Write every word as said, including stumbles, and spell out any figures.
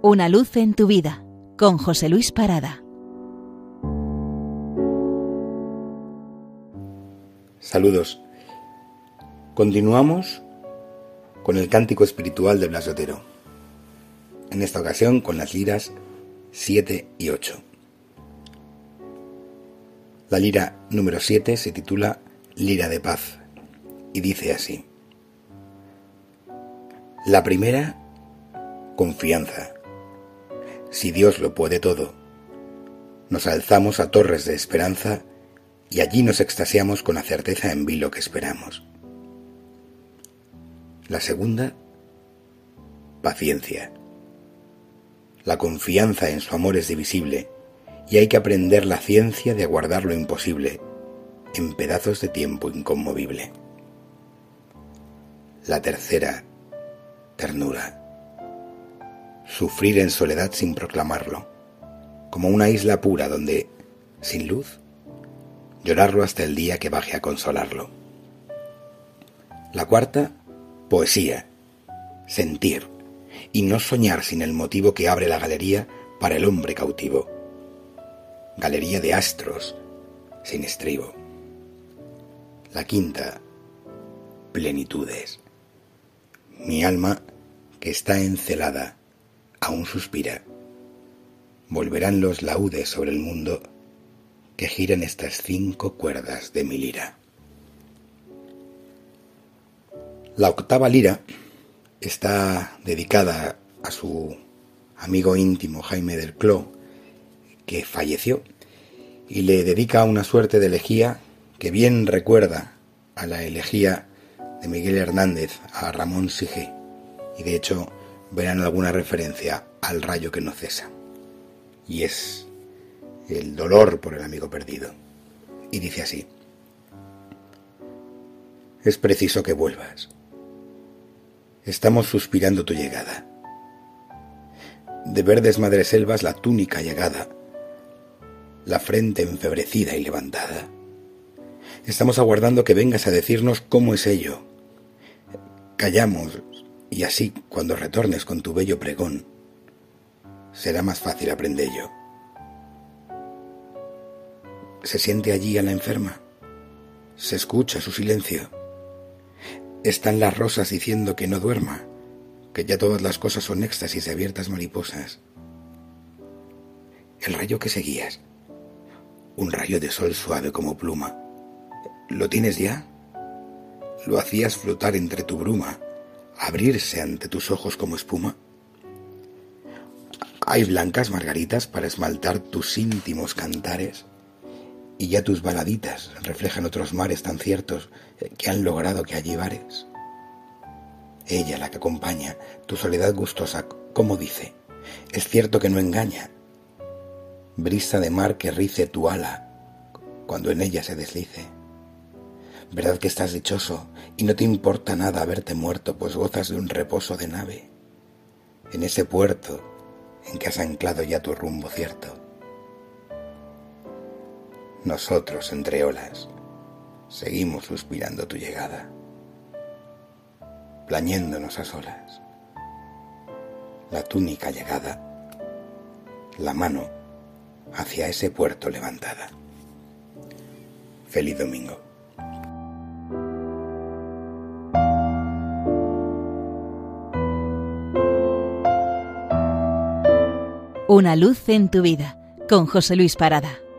Una luz en tu vida, con José Luis Parada. Saludos. Continuamos con el cántico espiritual de Blas de Otero. En esta ocasión con las liras siete y ocho. La lira número siete se titula Lira de Paz y dice así: La primera, confianza. Si Dios lo puede todo, nos alzamos a torres de esperanza y allí nos extasiamos con la certeza en vilo que esperamos. La segunda, paciencia. La confianza en su amor es divisible y hay que aprender la ciencia de aguardar lo imposible en pedazos de tiempo inconmovible. La tercera, ternura. Sufrir en soledad sin proclamarlo, como una isla pura donde, sin luz, llorarlo hasta el día que baje a consolarlo. La cuarta, poesía, sentir, y no soñar sin el motivo que abre la galería para el hombre cautivo. Galería de astros, sin estribo. La quinta, plenitudes. Mi alma, que está encelada, aún suspira. Volverán los laúdes sobre el mundo que giran estas cinco cuerdas de mi lira. La octava lira está dedicada a su amigo íntimo Jaime del Cló, que falleció, y le dedica una suerte de elegía que bien recuerda a la elegía de Miguel Hernández a Ramón Sige, y de hecho verán alguna referencia al rayo que no cesa, y es el dolor por el amigo perdido. Y dice así: Es preciso que vuelvas. Estamos suspirando tu llegada. De verdes madreselvas la túnica llegada, la frente enfebrecida y levantada. Estamos aguardando que vengas a decirnos cómo es ello. Callamos, y así, cuando retornes con tu bello pregón, será más fácil aprendello. ¿Se siente allí a la enferma? ¿Se escucha su silencio? Están las rosas diciendo que no duerma, que ya todas las cosas son éxtasis de abiertas mariposas. El rayo que seguías, un rayo de sol suave como pluma, ¿lo tienes ya? Lo hacías flotar entre tu bruma, abrirse ante tus ojos como espuma. Hay blancas margaritas para esmaltar tus íntimos cantares, y ya tus baladitas reflejan otros mares tan ciertos que han logrado que allí vares. Ella, la que acompaña tu soledad gustosa, como dice, es cierto que no engaña. Brisa de mar que rice tu ala cuando en ella se deslice. Verdad que estás dichoso y no te importa nada haberte muerto, pues gozas de un reposo de nave en ese puerto en que has anclado ya tu rumbo cierto. Nosotros, entre olas, seguimos suspirando tu llegada, plañéndonos a solas. La túnica llegada, la mano hacia ese puerto levantada. Feliz domingo. Una luz en tu vida, con José Luis Parada.